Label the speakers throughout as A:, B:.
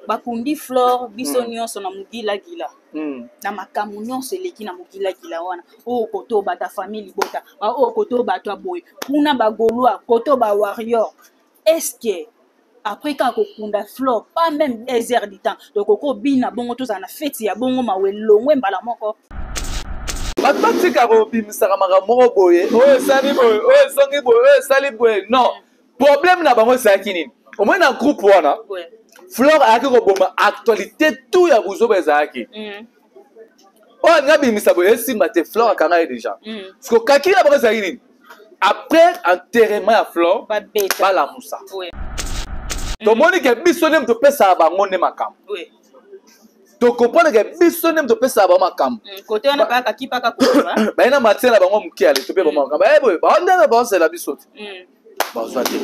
A: bakundi flore biso nyonso na mugila gila na makamu nyonso eleki na mugila gila wana o koto bata famille bota o koto bato boy kuna bagolwa koto ba warrior est-ce que après quand kokunda flore pas même 2 heures du temps donc koko bina bongo toza na fête ya bongo mawelongwe mbala moko
B: batika kobimisaka makambo moko boye oyo esali boye oyo esongi boye oyo esali boye non problème na bango ezalaki nini omoi na groupe wana flore ayaki koboma actualité tout ya buzoba ezalaki oyo alingi abimisa boye esimba te flore akanga ye déjà parceke okaki na bango ezalaki nini après enterrement ya flore balamusa tomoni ke biso nde topesaka bango nde makambo tokopona ke biso nde topesaka bango makambo baye na matie na bango moke ale tope bango makambo boye baondenge baosela biso te bazwa te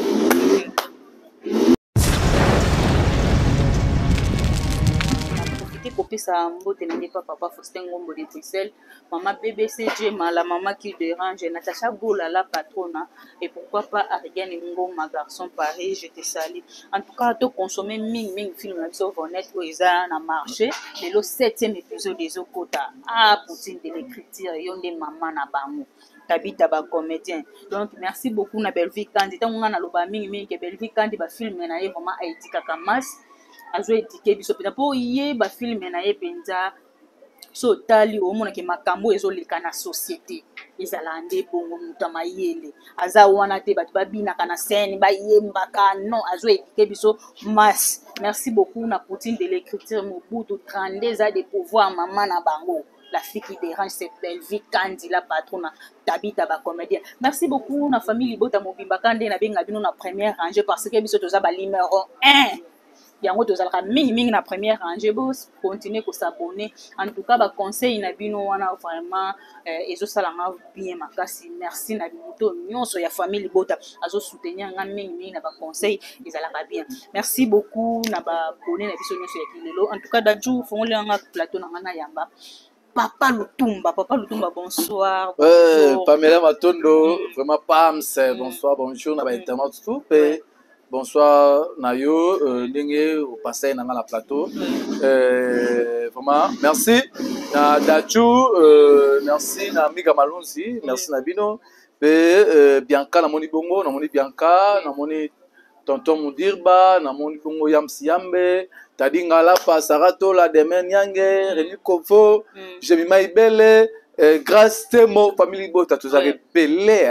A: kopesa mbote na ndepa papa Faustin Ngombo de Bruxelles, maman BBC Mala, maman qui dérange, Natacha Goula la patrona, et pourquoi pas Ariane Ngoma, garçon Paris, je te salue. En tout cas, tu consommer ming film sur Vonnet où ils ont marché, mais le 7e épisode des Okota, Poutine de l'écriture, yon de maman na bango. Tabita ba comédien. Donc merci beaucoup na Belvi Kandi. Tant on a loba ming que Belvi Kandi ba film na ye vraiment Haïti kakamas. Azo etike biso pena po ye ba film na ye penza so tali o mona ke makambo ezoleka na société ezala nde bongo muta mayele aza wana te batu babina kana scène ba yemba ka non azo etike biso mas. Merci beaucoup na Poutine de l'écriture Mobutu 32 ans de pouvoir maman na bango. La fille qui dérange, c'est Belvi Kandi, la patronne, Tabita ba comédien. Merci beaucoup na famille Libota Mobimba Kandi na benga bino na première rangée parce que biso toza ba numéro 1. Yango tozalaka mingi na première rangée boss continuer ko s'abonner en tout cas ba conseil na bino wana vraiment ezo salanga bien makasi merci na bino nyonso ya famille Libota azo soutenir nga mingi na ba conseil ezalaka bien merci beaucoup na ba abonné na biso nyonso ya kilelo en tout cas daju fongole nga plateau na ngana yamba Papa Lutumba, bonsoir.
B: Pamela Matondo, vraiment Pams, bonsoir, bonjour, na ba internaute tout, bonsoir Nayo, Ndenge, au passé dans la plateau. Vraiment, merci na Dachou, merci na Mika Malonzi, merci na Bino, Bianca na moni bongo, na moni Bianca, na moni Tonton Mudirba, na moni bongo Yamsi Yambe. Tadinga la pasarato la demen yange Rémi Kofo Jemima Ibele grâce Temo famille Bota tous avez belé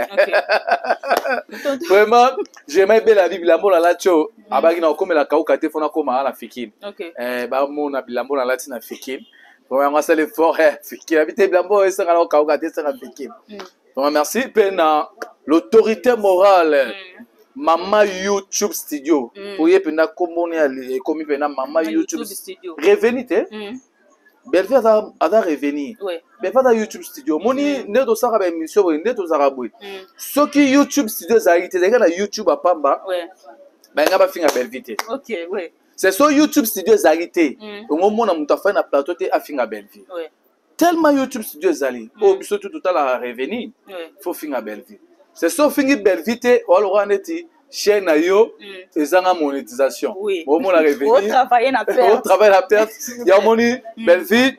B: vraiment Jemima Ibele la bilambo la lacho abaki na okome la kauka te fona koma la fikine ba mona bilambo la latina fikine vraiment moi c'est l'effort fikine habité bilambo ça la kauka te ça fikine vraiment merci pena l'autorité morale Mama YouTube Studio. Pour y pena komoni ali komi pena Mama YouTube Studio. Revenite. Belfi ada revenir. Belfi ada YouTube Studio. Moni ne to saka ba émission ne to saka boy. Soki YouTube Studio zaite daga na YouTube apamba. Ba nga ba finga Belfi.
A: OK, ouais.
B: C'est so YouTube Studio zaite. Au moment na muta fa na plateau te afinga Belfi. Tellement YouTube Studio zali. Oh biso tout la revenir. Faut finga Belfi. C'est ça, fingi Belvite, ou alors on est chaîne à yo, et ça a monétisation.
A: Oui.
B: Au moment la revenu.
A: Au travail na perte.
B: Au travail la perte. Il y a moni Belvite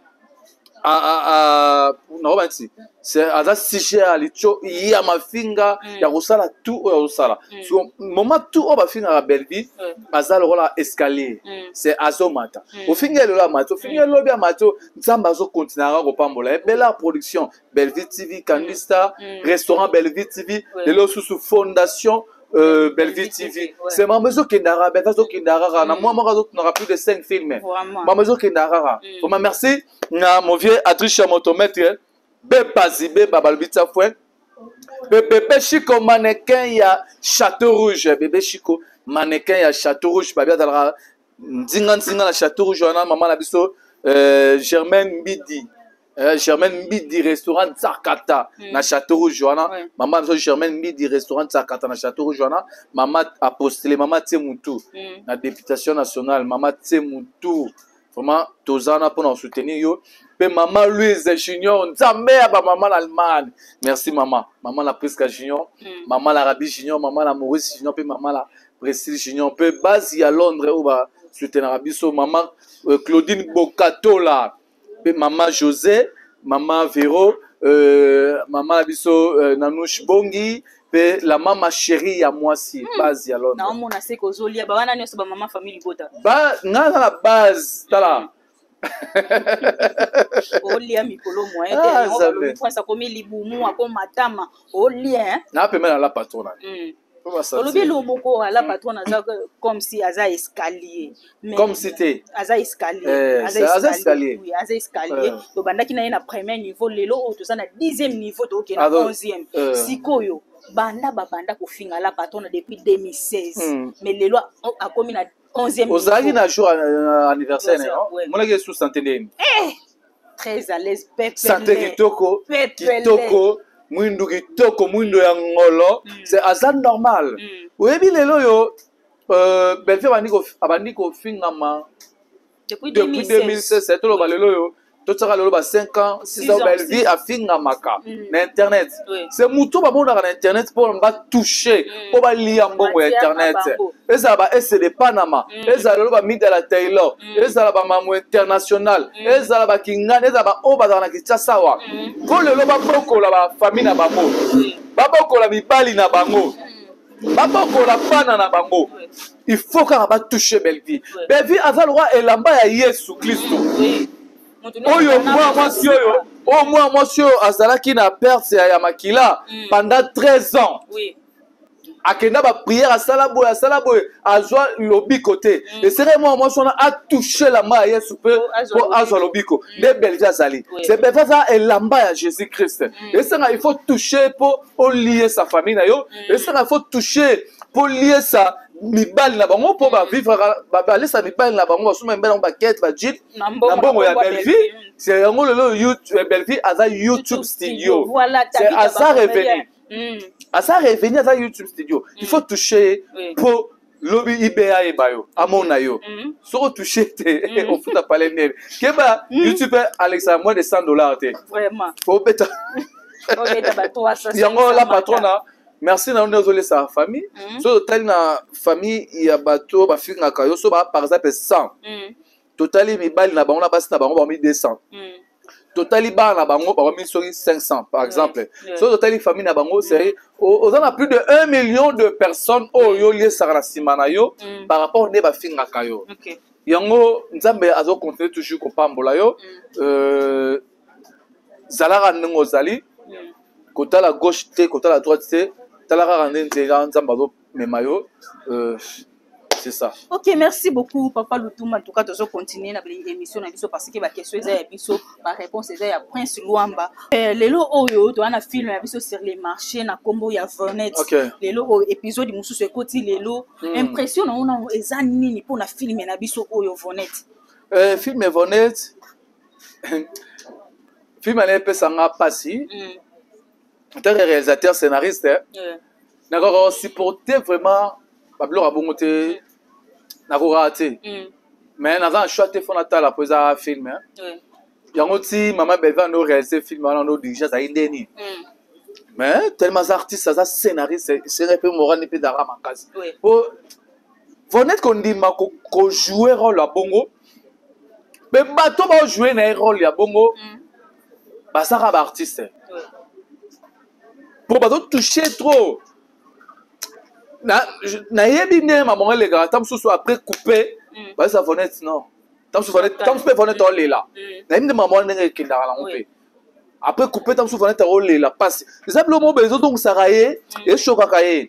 B: non merci. C'est à ça si cher à l'icho, il y a ma finga, il y a rosala tout ou rosala. Sur moment tout on va finir à Belvite, à ça le rôle escalier. C'est azomata. Au finir le la mato, finir le bien mato, nzamba zo continuera au pambola. Bella production, Belvite TV, Candista, restaurant Belvite TV, de l'eau sous fondation. Belvite TV. C'est ma maison qui n'a pas moi plus de 5 films. Ma maison qui n'a pas. Merci. Mon vieux Adrien motomètre. Bébé Babalbita Fouet. Bébé Chico mannequin ya Château Rouge. Bébé Chico mannequin ya Château Rouge. Babia dalra Zingan la Château Rouge. Maman la biso Germaine Midi. Germaine Midi restaurant Tsakata na Château Rouge Joana maman Germaine Midi restaurant Tsakata na Château Rouge Joana maman a postulé maman Tsemutu na députation nationale maman Tsemutu vraiment tozana pour soutenir yo pe maman Louise Junior nzambe ba maman l'Allemagne merci maman la Prisca Junior maman la Rabi Junior maman la Maurice Junior pe maman la Précile Junior pe base à Londres ou ba soutenir biso maman Claudine Bokatola, maman José, maman Véro, maman biso Nanouche Bongi, la maman chérie à moi si base ya Londres.
A: Na on a sait qu'ozolia ba wana nyoso ba maman famille bota.
B: Ba nga na la base tala.
A: Olia mikolo moyen te on le ça comme libumu ako matama olia
B: na pe mena la patrona.
A: Olobi loboko ala patron aza comme si aza escalier.
B: Comme si te
A: aza escalier.
B: Aza escalier.
A: Oui, aza escalier. To bandaki na premier niveau lelo o to za na 10e niveau to ke na 11e. Sikoyo banda babanda ko finga la patron depuis 2016. Mais lelo a komi na 11e niveau.
B: Ozaki na jour anniversaire non? Mona ke sous centenaire.
A: Très à l'aise pepe.
B: Santé kitoko. Kitoko. Mwindo kitoko mwindo ya ngolo c'est azan normal oyebi lelo yo Belfie abandi ko fingama depuis 2016 to lo balelo yo to tsaka lelo ba 5 ans 6 ans Belfie a fingamaka na internet c'est muto ba mona na internet pour ba toucher pour ba liya mbongo ya internet eza ba SD Panama eza lelo ba Midela Taylor eza ba mamu international eza ba kingana eza ba oba na Kinshasa wa ko lelo ba bokola ba famille na bango ba bokola mibali na bango ba bokola pana na bango il faut ka ba toucher Belfie Belfie aza le roi elamba ya Yesu Kristo oyo moi monsieur azalaki na perte ya makila pendant 13 ans akenda ba prière à salaboy azwa lobiko te et c'est moi son a touché la main Yesu pour azwa lobiko de Belfie azali c'est Belfie ça et lamba ya Jésus Christ et ça il faut toucher pour lier sa famille na yo et ça il faut toucher pour lier ça mibali na bango pour ba vivre ba laisser mibali na bango basuma mbela ba quête ba jit na bongo ya Belfie c'est yango le YouTube Belfie aza YouTube studio c'est asa revenu asa revenu aza YouTube studio il faut toucher pour lobby IBA et bayo amona yo soko toucher te on fout à parler net keba YouTube Alexa moins de $100 te
A: vraiment
B: faut beta
A: ba 300
B: yango la patrona. Merci na nous désolé sa famille. So total na famille ya bato ba finga kayo so ba par exemple 100. Totali mibali na bango na basi na bango ba 200. Totali ba na bango ba 500 par exemple. So totali famille na bango c'est on a plus de 1 million de personnes au yo lié sa simana yo par rapport ne ba finga kayo. Yango nzambe azo continuer toujours ko pambola yo zalara ngo zali côté la gauche te côté la droite te c'est ça.
A: Ok, merci beaucoup, Papa Loutouma. En tout cas, nous allons continuer l'émission parce que la question est la réponse est à Prince Luamba. Les lots oyo, tu as un film sur les marchés, na combo ya Vernet. Les lots épisode de Moussou Sekoti, les lots impression on a examiné pour na film na biso oyo Vernet.
B: Film Vernet. Film à l'épée sanga passi. En tant que réalisateur, scénariste, n'a supporté vraiment Pablo Rabongote, n'a pas raté. Mais n'a pas choisi de faire la pose à film. Il y a aussi maman Belva nous réalisé film dans nos dirigeants à Indeni. Mais tellement artiste, ça scénariste, c'est un peu moral et peu d'arama casse. Pour honnête qu'on dit qu'on jouer rôle à Bongo, mais bateau va jouer un rôle à Bongo, bah ça va artiste. Pour pas toucher trop. Na yebi ne maman les gars, tant que après couper, bah ça fenêtre non. Tant que fenêtre on est là. Na yebi maman ne qui dans la on après couper tant que fenêtre on est là passe. Simplement besoin donc ça railler et chokakaye.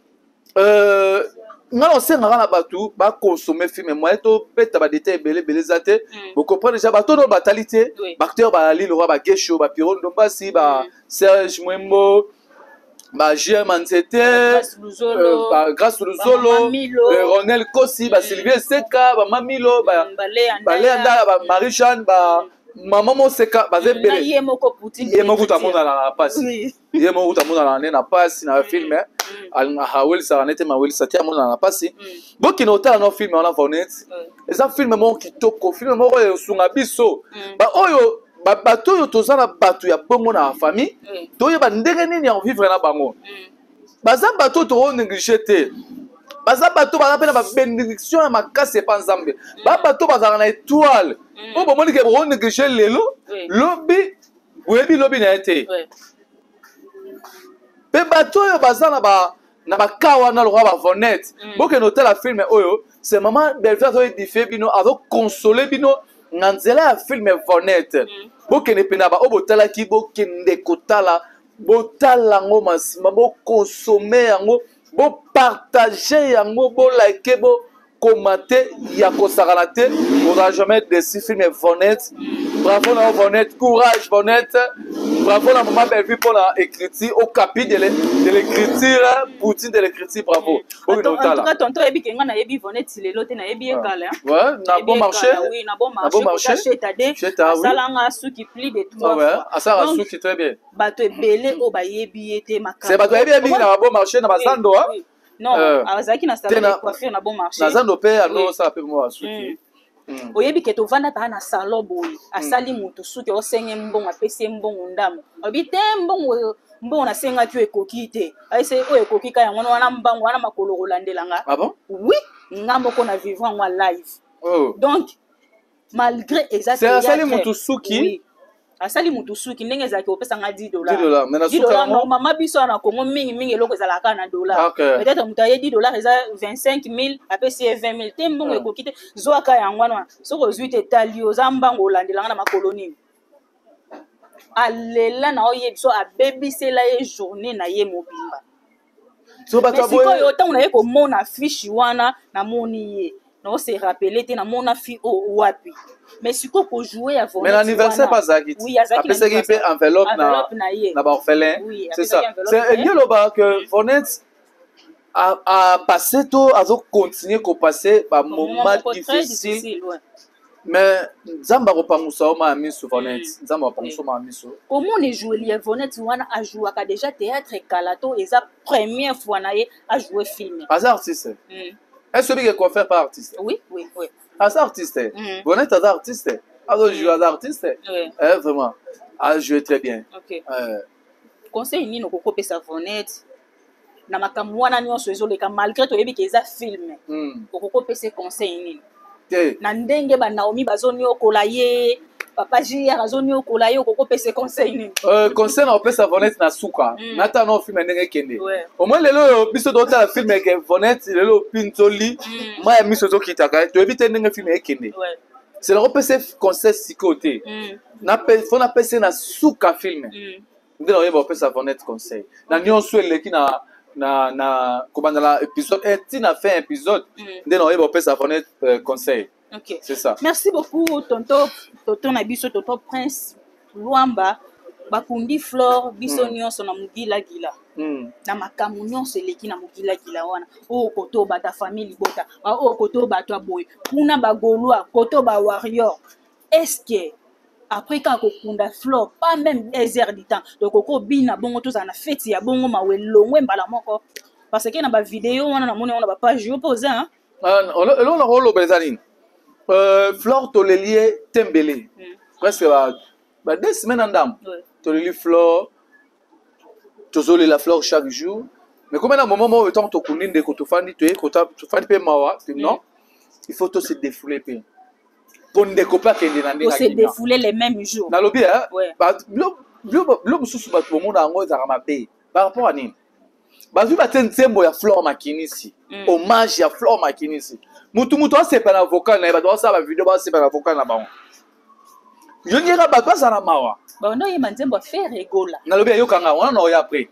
B: Ngalo senga na batu ba consommer film moi to peta ba détail belé zate. Vous comprenez déjà bato no batalité, acteur ba Ali Leroy ba Gesho ba Piron Dombasi ba Serge Mwembo ba GM Antete grâce Luzolo Ronel Kossi ba Sylvie Seka ba Mamilo ba Balenda ba Marie-Jeanne ba Maman Moseka ba zebele yemoko tamona na pasi yemoko tamona na pasi na film al hawel sa nete ma wel sa tia mona na pasi boki no ta no film on a vonet eza film mo kitoko film mo sunga biso ba oyo bato yo tozana bato ya bongo na famille to yeba ndenge nini ya vivre na bango baza bato to négliger te baza bato baza pe na ba bénédiction ya makasi epa nzambe ba bato bazala na étoile o bomoni ke bo négliger lelo lobi boyebi lobi na été pe bato oyo baza na bakawa na lokwa ba vonette boke notela film oyo c'est maman Belle-Vie azo édifier bino azo consoler bino na nzela ya film vonette boke ne pena ba o botala ki boke ndekotala botala ngo masima bo consommer yango bo partager yango bo like bo commenter ya kosakana te on jamais déçu film vonette bravo na vonette courage vonette bravo la maman Belle-Vie pour la écriture au capite de l'écriture poutine de l'écriture bravo
A: en tout cas tonton yebi kenga na yebi vonette lelo te na yebi ekala
B: ouais na bon marché
A: oui na bon marché chez salanga suki plus de 3 fois
B: ça suki très bien
A: bato ebele o ba yebi ete makala
B: c'est bato yebi na bon marché na bazando hein
A: non azaki na salon de coiffure na bon marché
B: na zando pe ano ça pe moi suki
A: oyebi ke tovanda pa na salon boye asali mutu suki osenge mbongo apesi mbongo ndamu obi te mbongo nasengaki ekoki te aise oyo ekoki ka yango wana mbango wana makolo kolandelanga
B: ah bon
A: oui nga moko na vivre en live donc malgré
B: c'est asali mutu suki
A: oui asali mutu suki ndenge ezalaki opesanga $10
B: $10
A: normalement biso na Congo mingi eloko ezalaka na dollar peut-être mutu aye $10 eza 25 000 apesi 20 000 te mbongo ekoki te zwaka yango wana soki ozwi te etali oza mbango olandelanga na makolo nini alela na oyebi so abebisela ye journée na ye mobimba mais sikoyo ntango na ye komona affiche wana namoni ye non se rappeler te na mona fi o wapi mais siko ko jouer à
B: mais l'anniversaire pas zaki
A: oui azaki
B: après ça qui enveloppe na ba orphelin c'est ça c'est mieux là que Vonette a passé tout a continuer ko passer ba moment difficile mais nzamba ko pamusa o ma miso Vonette nzamba ko pamusa ma miso
A: comment on jouer les Vonette wana a jouer ka déjà théâtre Kalato et sa première fois na ye a jouer film
B: as artiste est-ce que tu es par artiste?
A: Oui.
B: As artiste. Vonette as artiste. Alors jouer as artiste. Vraiment. A joué très bien.
A: OK. Conseil ni no kokope sa Vonette. Na makambo wana nyonso ezoleka malgré to yebi ke eza film. Kokope se conseil ni. Na ndenge ba Naomi bazoni okola ye. Papa JR azoni okola ye kokope se conseil ni.
B: Conseil na opesa Vonette na suka. Nata no film ndenge kende. Au moins lelo biso do ta film ke Vonette lelo pintoli. Moi miso zo kitaka. To ebite ndenge film ekende. C'est le opesa conseil sikote. Na faut na pesa na suka film. Ndelo yeba opesa Vonette conseil. Na nyonso eleki na kobandala épisode tina fin épisode. Ndelo yeba opesa Vonette conseil.
A: OK.
B: C'est ça.
A: Merci beaucoup tonton na biso tonton Prince Luamba bakundi Flore biso nyonso na mugila gila. Na makamu nyonso eleki na mugila gila wana. O koto bata famille bota. O koto bata boy. Kuna bagolwa koto ba warrior. Est-ce que après quand kokunda Flore pas même 1 heure du temps donc koko bina bongo to za na fête ya bongo mawelongwe mbala moko parce que na ba vidéo wana na moni wana ba page opposé hein.
B: On a rolo bezalini. Flore Tolelie Tembele. Presque 2 semaines en dame. Tolelie Flore. Tozoli la Flore chaque jour. Mais comme à un moment où tu connais des kotofani, tu es kotofani pe mawa, non? Il faut se défouler pe. Pour ne pas qu'il
A: faut se défouler les mêmes jours.
B: Dans le bien, l'homme sous bat tout le monde a un zarama pe. Par rapport à ni. Bazu baten tembo ya Flore Makinisi. Hommage à Flore Makinisi. Mutu c'est pas l'avocat na ba doit ça ba vidéo ba c'est pas l'avocat na ba. Je ngira ba toi ça na mawa.
A: Ba no yema nzembo faire rigola.
B: Na lobi yo kanga wana no ya après.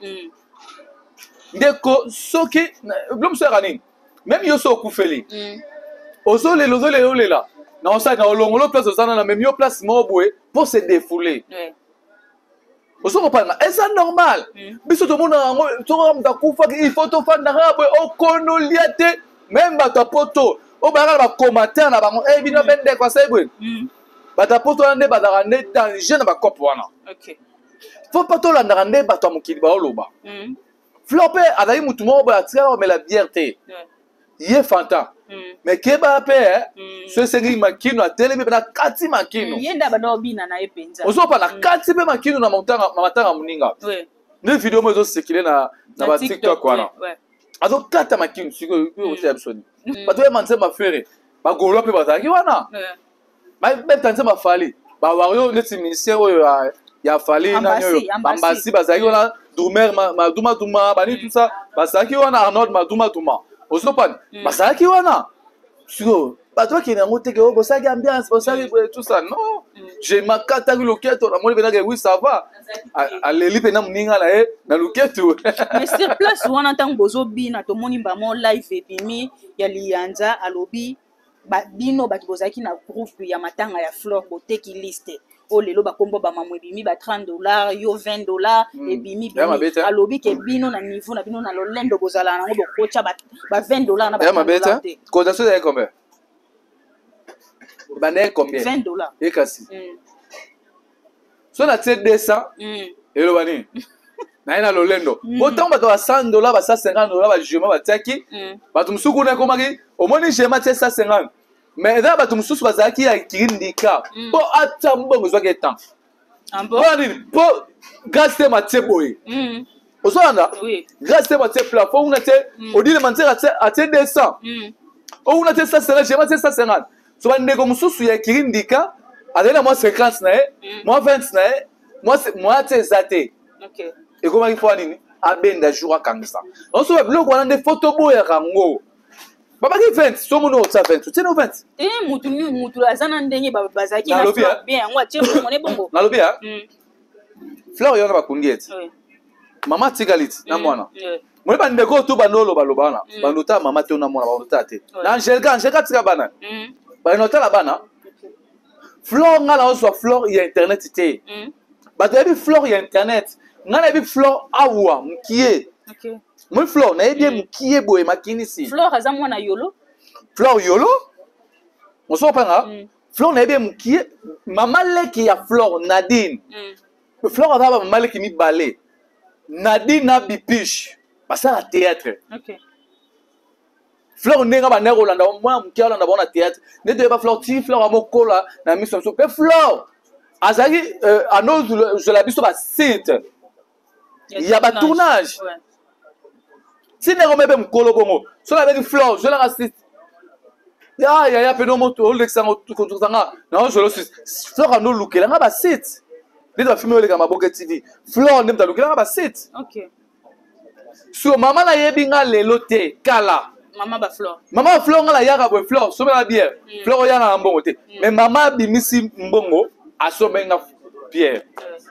B: Ndeko soki l'homme sera nini. Même yo so kufeli. Ozole là. Na on ça na olongolo place osana na même yo place mo boé pour se défouler. Oso kopana eza normal. Biso to mona ngo to ramda kufa il faut to fanda rabwe okonoliate même ba poto. O banga ba commentaire na bango bino bende kwa sebwe. Bata poto ande badara ne danger na ba kopo wana.
A: OK.
B: Faut pas to landa rande bato mukili ba oloba. Flopé adai mutu mo ba tira o la bière. Ye fanta. Mais keba pe ce sengi makino atelemi na kati makino.
A: Yenda ba bina na epenza.
B: Ozo pa na kati pe makino na matanga muninga.
A: Ouais.
B: Ne vidéo mo zo sekile na ba TikTok wana.
A: Ouais.
B: azo kata makini siko yo c'est absolu bato manze mafere ba golo pe bazaki wana ba betanze mafali ba wario neti ministère oyo ya fali na yo bambasi bazaki wana Doumer Maduma bani tout ça bazaki wana Arnold Maduma ozopan bazaki wana siko bato qui na ngote ke bosaki ambiance bosaki tout ça non j'ai ma kata loketo na moni benaka oui ça va aleli pena muninga na loketo
A: mais sur place wana tango bozo bina to moni ba mo live epimi ya lianza alobi ba bino ba bozaki na groupe ya matanga ya Flore boteki liste o lelo ba kombo ba mamwe bimi ba $30 yo $20 et bimi alobi ke bino na niveau na bino na lolendo bozala na ngo bokocha ba $20 na ba
B: $20 cotisation est combien combien
A: $20
B: et kasi so na tete 200 elo bani na ina lolendo autant bato ba $100 ba $150 ba jema ba taki bato musuku na komaki omoni jema tse 150 mais là bato mususu bazaki ya kirindika po ata mbongo zwake temps po gaste matie boye osanda gaste matie plafond una te odile mantera ate 200 una te 150 jema te 150 so bandeko mususu ya kirindika azali moi 50 na moi 20 na moi te zate
A: OK
B: et comment il faut nini abenda jour akangisa on so bloko wana nde photo boya kango baba ki 20 so muno otsa 20 tu teno 20
A: mutu azana ndenge bazaki na bien ngwa tie mone bongo
B: nalobi ya Flore yona bakungieti mama tigalit na mwana mwe bandeko to banolo baloba na banota mama te na mwana banota te na Angelica tika bana banota la bana Flore ngala oso Flore ya internet te bato yebi Flore ya internet ngana yebi Flore awa mkie
A: OK
B: moi Flore na yebi mkie boye makini si
A: Flore aza mwana yolo
B: Flore yolo on so panga Flore na yebi mkie mama leki ya Flore Nadine Flore ava mama leki mi balé Nadine na bipiche basala théâtre
A: OK
B: Flore ndenga bana kolanda mwa mkia olanda bona théâtre nete ba Flore ti Flore amokola na mission so pe Flore azaki ano je la biso ba site il y a ba tournage si ne remebe mkolo bongo so la beki Flore je la assiste ya peno moto oleksa ngotuzanga na je lo suis Flore no lukela nga ba site nete ba filmer oleka maboke TV Flore ndemta lukela nga ba site
A: OK
B: so mama na yebi nga lelo te kala
A: mama Flore
B: nga la yaka bo Flore so na bière Flore ya na mbongo te mais mama bimisi mbongo asobenga Pierre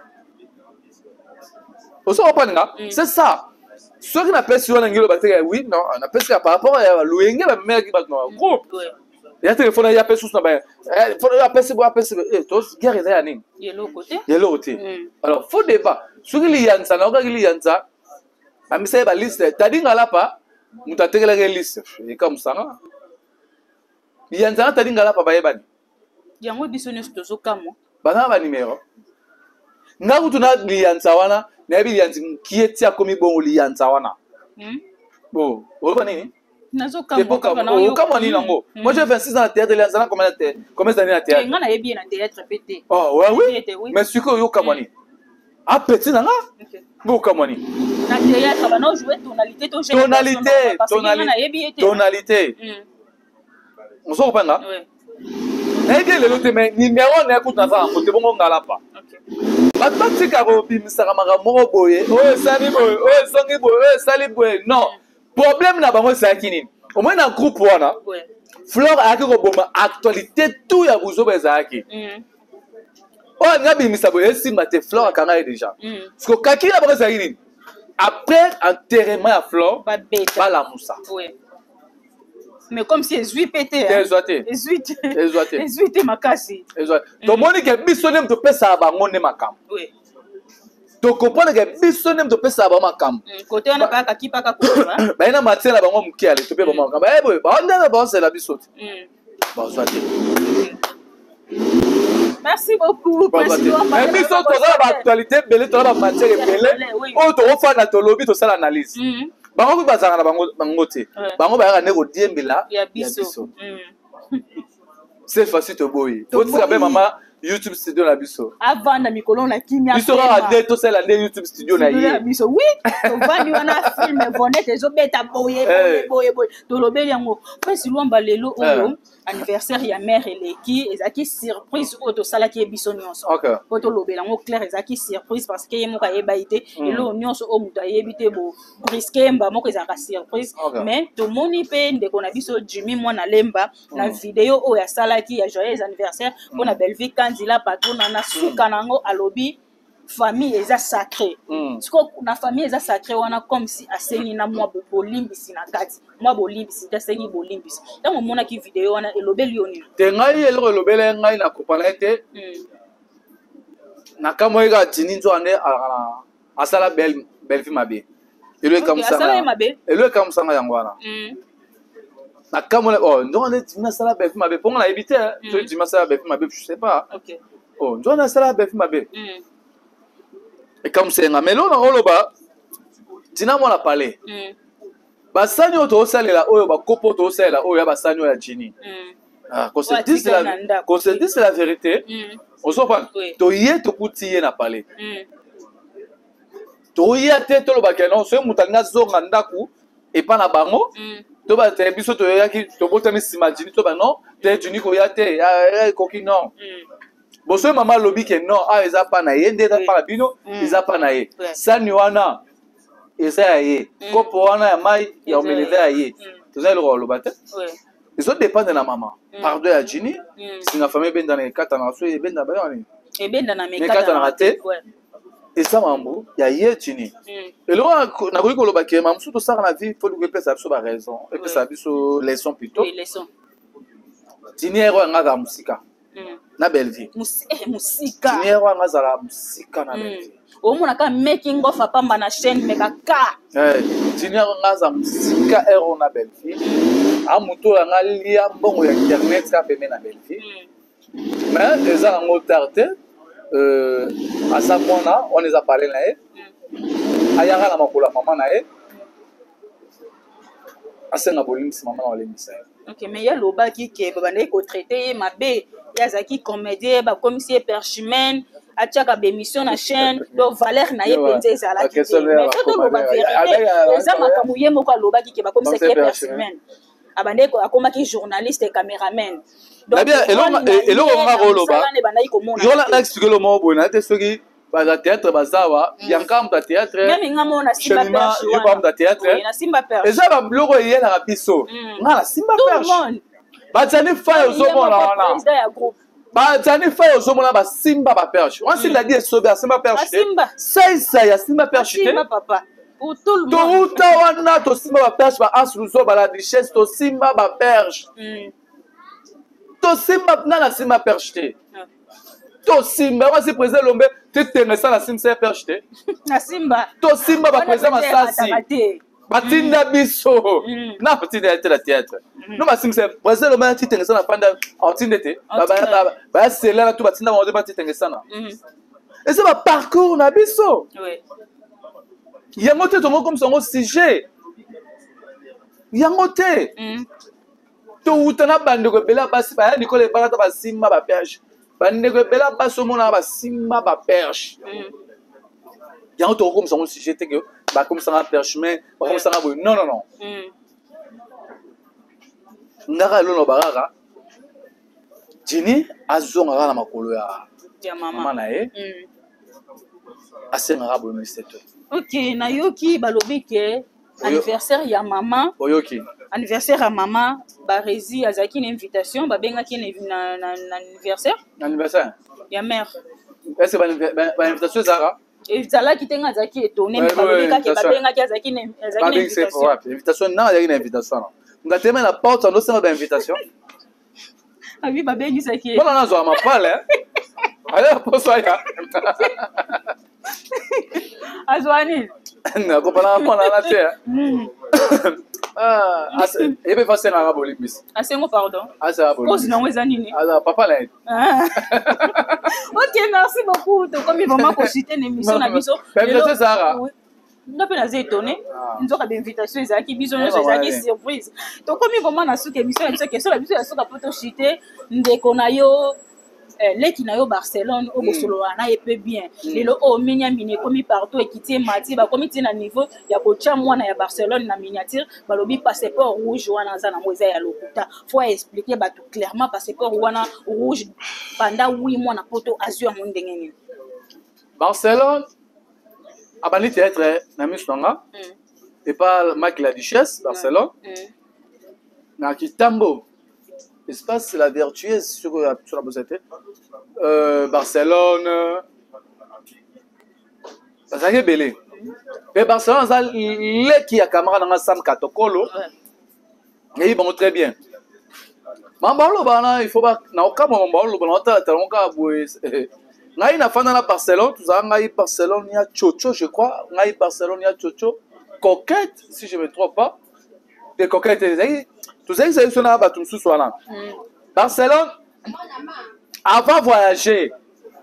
B: oso opananga c'est ça ce qui n'a pas sur un angle oui non on a pas par rapport à louenge la mère qui bat dans groupe il y a téléphone il y a pas sous na ba faut ya pese tous guerre ya nini yelo côté alors faut débat ce qui lianza na ka lianza amisa ba liste tadinga lapa mutatekela ke liste e comme ça lianza tadinga lapa ba yebani
A: yango biso ne stozo kamo
B: bana ba numéro ngaku tuna lianza wana na yebi lianzi kieti akomi bongo lianza wana bon oba nini
A: nazo kamo
B: kamo nini nango moi j'ai 26 ans à théâtre lianza na combien d'années à théâtre
A: ngana yebi na théâtre pété
B: oh oui mais siko yo kamo nini a petit nanga bo kamo nini
A: na théâtre bana jouer
B: tonalité on se reprend là nayeke lelo te mais numéro na ekuta za kote bongo ngala pa bato batika kobimisaka makambo moko boye oyo esali boye oyo esongi boye oyo esali boye non problème na bango ezalaki nini omoi na groupe wana Flore ayaki koboma actualité tout ya buzoba ezalaki oyo alinga bimisa boye esimba te Flore akanga ye déjà parceke okaki na bango ezalaki nini après enterrement ya Flore balamusa
A: mais comme si ezwi pété ezwi te makasi
B: tomoni ke biso nde topesaka bango nde makambo tokopona ke biso nde topesaka bango makambo
A: kote wana bakaki paka
B: baye na matie na bango moke ale tope bango makambo boye baondenge baosela biso te bazwa te
A: merci beaucoup
B: biso tozala baactualité ebele tozala bamatière ebele oyo tokofanda tolobi tosala analyse bango mpe bazalaka na bango te bango bayaka nde kodiembela ya biso cette fois-ci toboyi otika mpe mama YouTube studio na biso.
A: Avant na mikolo na kimia.
B: Biso ra de to sala de YouTube studio na ye.
A: Biso oui. To vandi wana film bonnet ezo beta boye. To lobeli yango. Pesi lomba lelo oyo anniversaire ya mère eleki ezaki surprise oyo to sala ki biso nyonso. Po to lobela yango clair ezaki surprise parce que yemo ka yeba ite elo nyonso o muta yebite bo brisque mba moko ezaka surprise mais to moni pe ndeko na biso Jimmy mwana lemba na vidéo oyo ya sala ki ya joyeux anniversaire pour na Belvique Kanzila patron na suka nango alobi famille eza sacré. Siko na famille eza sacré wana comme si asengi na mwa bolimbisi na kati. Mwa bolimbisi tasengi bolimbisi. Tango mona ki vidéo wana elobeli yoni.
B: Te ngai eloko elobele ngai na kopana te. Na kamo ega tini nzo ane asala belfi mabe. Elwe kamusanga.
A: Asala mabe.
B: Elwe kamusanga yango wana. Na kamo oh nzo ane tini asala belfi mabe. Ponga na ebite to tini asala belfi mabe je sais pas.
A: OK.
B: Oh nzo ane asala belfi mabe. Et comme c'est un melon en oloba, tina mona parler. Basani o to salela oyo ba kopo to salela oyo ba sani ya Jini. Ah, qu'on se dise la vérité. On s'en parle. To yé to kutiye na parler. To yé te to lo ba kenon so mutanga zonga ndaku et pas na bango. To ba te biso to yaki to botami sima Jini to ba non, te Jini ko ya te ya koki non. Boso mama lobi ke non a eza pa na ye ndeta pa na bino eza pa na ye sani wana eza ya ye kopo wana ya mai ya omeleza ya ye toza eloko loba te ezo dépendre na mama pardon ya Jini singa famille benda na ekata na so ebenda ba yoni
A: ebenda na mekata
B: na te eza mambo ya ye Jini eloko na koki koloba ke mamu so to saka na vie faut lui pesa biso ba raison et pesa biso leçon plutôt Jini ero ngaka musika na Belleville
A: musika
B: niero ngazala musika na Belleville
A: omona ka making of apamba na chaîne meka ka
B: niero ngazala musika ero na Belleville amuto nga lia mbongo ya internet ka peme na Belleville mais eza ngo tarte asa mona on les a parlé na ye ayanga na makula mama na ye asenga bolimisi mama na olemisa ye.
A: OK, mais il y a l'obaki qui est babane ko traiter mabe yazaki comédien ba commissaire perchimène atiaka bémission na chaîne donc valeur na ye penze ezala ki mais tout loba vérité eza makamu ye moko lobaki ke ba commissaire perchimène abande ko akomaki journaliste et caméraman
B: donc bien eloko ngako loba yo la expliquer le mot bona te soki ba théâtre bazawa yanka mta théâtre
A: même ngamo na simba perche
B: yo ba mta théâtre
A: na simba perche
B: eza ba bloko ye na biso ngala simba perche batani fa ozomona wana batani fa ozomona ba simba ba perche on s'il a dit sobe a simba perche ça ya simba perche
A: simba papa pour tout le monde
B: to uta wana to simba ba perche ba asruzo ba la richesse to simba ba perche to simba na simba perche te to simba wasi président lombe te tenesa na simba perche te
A: na simba
B: to simba ba président masasi batinda biso na batinda te la théâtre no basimse président lombe ti tenesa na panda otinde te ba sela na to batinda mo de ba ti tenesa na et c'est ba parcours na biso yango te tongo comme son sujet yango te to utana bandeko bela basi ba nikole balata basimba ba perche bandeko bela baso mona basimba ba perche yango to comme son sujet te que ba comme ça perche mais ba comme ça non non non ngaka lono barara Jini azonga na makolo ya mama na ye asenga bo ministre.
A: OK, na yoki balobi ke anniversaire ya maman.
B: Oyoki.
A: Anniversaire à maman, ba rési azaki une invitation, ba benga ki na anniversaire.
B: Anniversaire.
A: Ya mère.
B: Est-ce que ba invitation zara?
A: Et zala ki tenga azaki étonné mais balobi ka ke ba benga ki azaki une invitation.
B: Invitation na azaki une invitation. Ngatema na porte ndo sema ba invitation.
A: Abi ba bengi saki.
B: Bona na zo ma pale. Allez poso ya.
A: Azwani.
B: Na ko pana mona na te. Et bien facile à raboler bis.
A: Asengo pardon.
B: Ça raboler.
A: Cause non eza nini?
B: Papa là.
A: OK, merci beaucoup. To comme vraiment ko citer l'émission na biso.
B: Invitation Sarah.
A: On peut les étonner. Nous avons des invitations ezaki biso nous ezaki surprise. To comme vraiment na suka émission na biso question la biso ya suka poto citer ndeko na yo leki na yo Barcelone au bosolo na epé bien lelo o minya mini komi partout ekiti mati ba komi tina niveau ya kocha mwana ya Barcelone na miniature balobi passeport rouge wana za na moza ya lokuta faut expliquer ba tout clairement passeport wana rouge pendant 8 mois na poto azio ya mondenge nini
B: Barcelone abandi être na misonga et pas Mac la Duchesse Barcelone na Kitambo espace la vertueuse sur la société Barcelone ça est belé mais Barcelone ça les qui a camarade dans Sam Katokolo et bon très bien mambalo bana il faut pas na aucun moment mambalo bana talonga boy ngai na fana na Barcelone tout ça ngai Barcelone ya Chocho je crois ngai Barcelone ya Chocho coquette si je me trompe pas des coquettes tout ça c'est sur na batum sous soana Barcelone avant voyager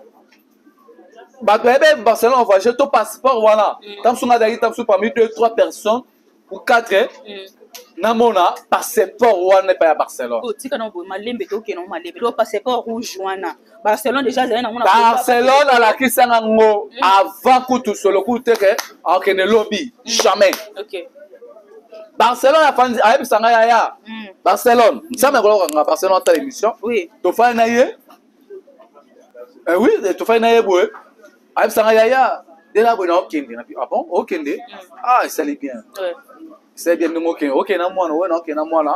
B: Barcelone voyager ton passeport voilà tam sunga dali tam sous parmi 2-3 personnes ou 4 namona passeport wana pa ya Barcelone
A: tika na bo malembe to ke no malembe lo passeport rouge wana Barcelone déjà zali na mona
B: Barcelone ala kisanga ngo avant kutu solo kuteke akene lobby jamais
A: OK
B: Barcelone a fait un sanga ya Barcelone ça me ngolo nga Barcelone ta émission
A: oui
B: to fa na ye oui to fa na ye boy a sanga ya de la bonne okende na ah bon okende ah ça allait bien c'est bien nous okende OK na mwana ouais OK na mwana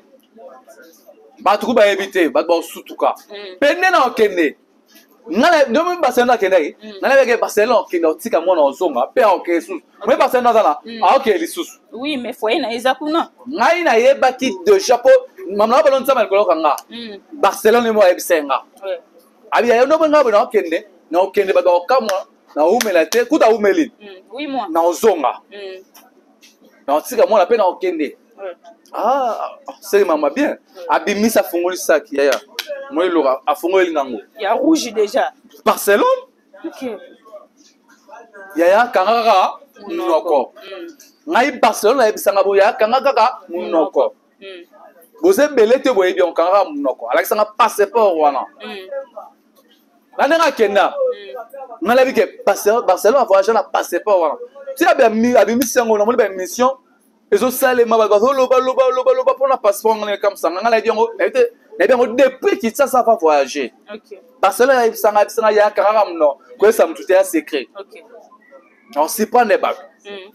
B: ba tu ba éviter ba sutuka pende na okende ngala ndomo Barcelone akende ngala beke Barcelone okende otika mwana ozonga pe OK sous mais Barcelone zala ah OK lisusu
A: oui mais foyer na eza kuna
B: ngai na yebaki de Japon mamna balon tsama ko kanga Barcelone mo ebisenga abi ya no benga bona okende na okende ba okamwa na umela te kuta umeli
A: oui moi
B: na ozonga na otika mwana pe na okende ah c'est maman bien abimisa fungoli saki ya moi lora afungoli ngango
A: ya rouge déjà
B: Barcelone
A: OK
B: ya kangaka noko ngai Barcelone na ebisanga boya kangaka munoko boze belete boye bien kangaka munoko alakisanga passeport wana nanga kenda ngala bike Barcelone voyage na passeport wana ti abimisi yango na moni ba mission ezo salema ba loba pour na passeport ngala comme ça ngala yango na bien depuis qui ça va voyager
A: OK
B: Barcelone ebisanga ya kangaka munoko ko ça mutute ya secret
A: OK
B: on s'y prend des bacs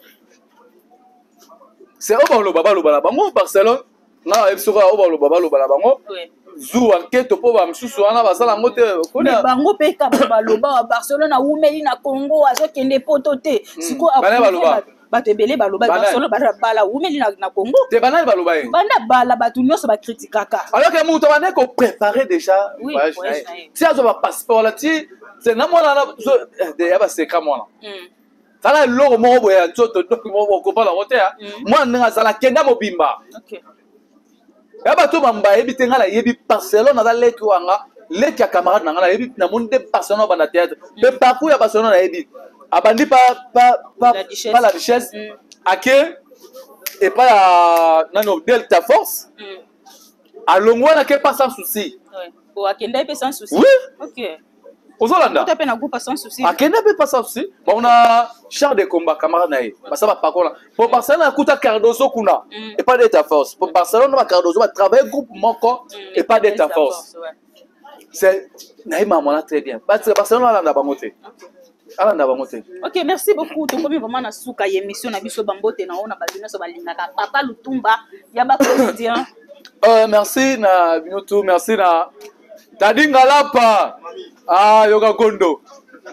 B: c'est au bon le bango Barcelone na ebisoko au bon le bango zu enquête po ba msusu wana basala ngote
A: kona bango pe ka baloba wa Barcelone umeli na Congo azokende poto te siko
B: baloba
A: bato ebele baloba Barcelone bala umeli na Congo
B: te banani baloba ye
A: banda bala bato nyonso ba critiquaka
B: alors que muto bana ko préparer déjà si azo ba passeport là ti c'est na mona de ya ba secret mona tala loko moko boye ya nzoto donc moko kopala ngote ya mwana nga zala kenda mobimba
A: OK
B: ya bato bamba yebi te ngala yebi Barcelone na leki wanga leki ya camarade na ngala yebi na monde Barcelone banda théâtre pe parcours ya Barcelone na yebi abandi pa la Duchesse ake et pas ya nano Delta Force alongwa na ke pas sans souci
A: o akenda pe sans souci
B: oui
A: OK
B: Ozolanda
A: tu appelles un groupe sans souci
B: akenda pe pas sans souci on a char de combat camarade na ye basa ba pakola pour Barcelone akuta Cardozo kuna et pas Delta Force pour Barcelone ba Cardozo va travailler groupe moko et pas Delta Force c'est naïma mona très bien parce que Barcelone alanda bangote alanda bangote
A: OK merci beaucoup to komi vraiment na suka émission na biso bambote na ona bazina so balingaka Papa Lutumba ya ba quotidien
B: merci na binoto merci na Tadinga Lapa ah yoga gondo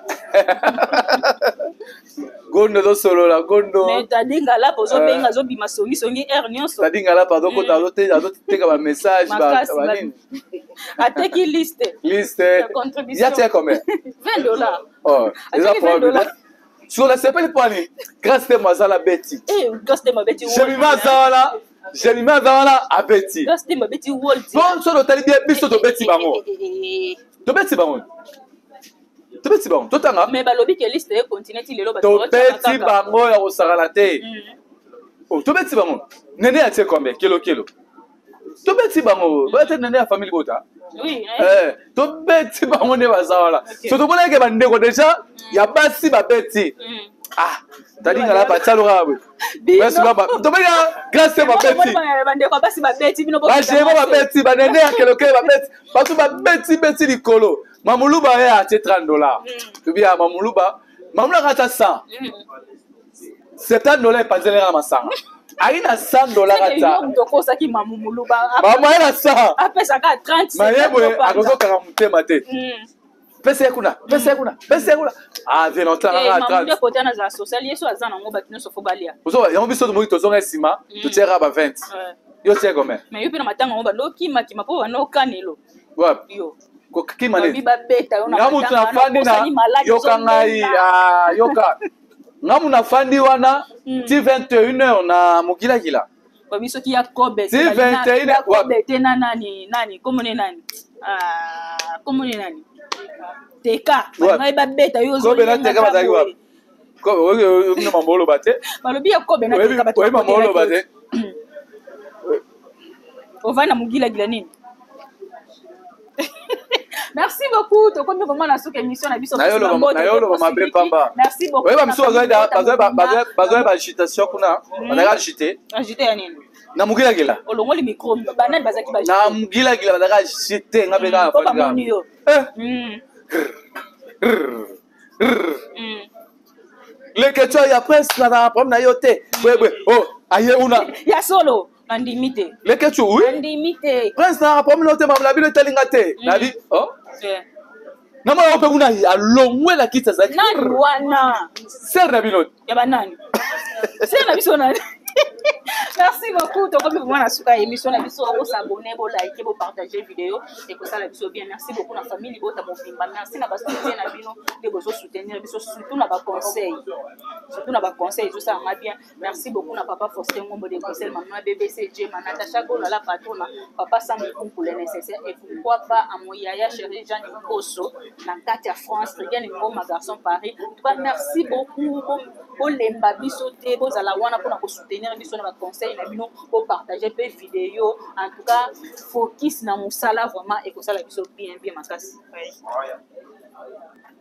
B: gondo do solo la gondo
A: mais Tadinga Lapa zo benga zo bima songi air nyonso
B: Tadinga Lapa do kota do teka ba message ba nini
A: ateki liste
B: contribution ya tia combien
A: $20
B: oh déjà $20 sur la CPL point grâce à Mazala Betty
A: grâce à Betty
B: j'ai mis Mazala à Betty
A: grâce à Betty Walt
B: bon sur l'hôtel bien biso to Betty bango to Betty bango totanga
A: mais balobi ke liste e continue ti lelo ba
B: to Betty bango ya osakala te to Betty bango nene ya tie combien kilo to beti bango ba te nene ya famille bota
A: oui
B: to beti bango ne bazawala so to bona ke bandeko déjà ya basi ba beti ah tadi ngala ba tsalo gawe basi ba to bega grâce ba beti
A: bandeko basi ba beti bino
B: ba jema ba beti ba nene ya keloke ba beti ba to ba beti likolo mamuluba ya $30 to bia mamuluba ka 100 $70 panzelera masanga aina $100 ata
A: ndokosa ki mamuluba
B: mama ina 100
A: apesa ka 30
B: mayebo akozoka mutema te pesa kuna ah vient longtemps à 30
A: mamuluba côté na za social yeso azana ngo bakino sofo balia
B: ozo ya mbiso to mo to zonga sima to tera ba 20 yo tse comme
A: mais yo pe na matanga ngo ba loki makima po bano kanelo
B: wapi
A: yo
B: ko kimane
A: biba beta yo na
B: ngamu tunafandi na yoka ngai yoka ngamu nafandi wana ti 21h na mugila
A: babiso ki yakobe
B: ti 21h
A: wapi tena nani komone nani teka ngai ba beta yo zo
B: kobe na teka bazali wapi kobe wewe mna mambolo bate
A: balobi yakobe na teka batu
B: wewe mambolo bate
A: ovana mugila nini. Merci beaucoup. Tu connais comment la émission na biso. Merci beaucoup.
B: Oui, bamso bazoya ba agitation kuna. On a agité.
A: Agité ya nini?
B: Na mugila gila.
A: Olongoli micro banane bazaki ba.
B: Na mugila gila bazaka agité ngabe ka
A: fa. Ko ba moni yo.
B: Le question ya presse na problème na yote. Bwe oh, aye una.
A: Ya solo. Andimite.
B: Le question oui.
A: Andimite.
B: Presse na problème yote ma bino telinga te. Na bi oh. Nama ope kuna alongwe la kitsa zaki.
A: Nani wana?
B: Ser na bino.
A: Ya banani. Ser na biso nani. Merci beaucoup. Donc, comme vous voyez, la émission, la biso, vous s'abonner, vous liker, vous partager vidéo et que ça la biso bien. Merci beaucoup la famille, vous merci na baso bien na bino de vous soutenir, biso surtout na ba conseil. Surtout na ba conseil, tout ça m'a bien. Merci beaucoup na papa Faustin Ngombo de conseil, maman BBC J, Natacha Gola la patronne, papa Sam pour le nécessaire et pourquoi pas à mon yaya chéri Jeanne Ngoso, na Katia France, rien ngo ma garçon Paris. En tout cas, merci beaucoup pour les babiso te, vous ala wana pour na soutenir biso na ba conseil na bino pour partager peu vidéo. En tout cas, focus na musala vraiment et que ça la biso bien makasi.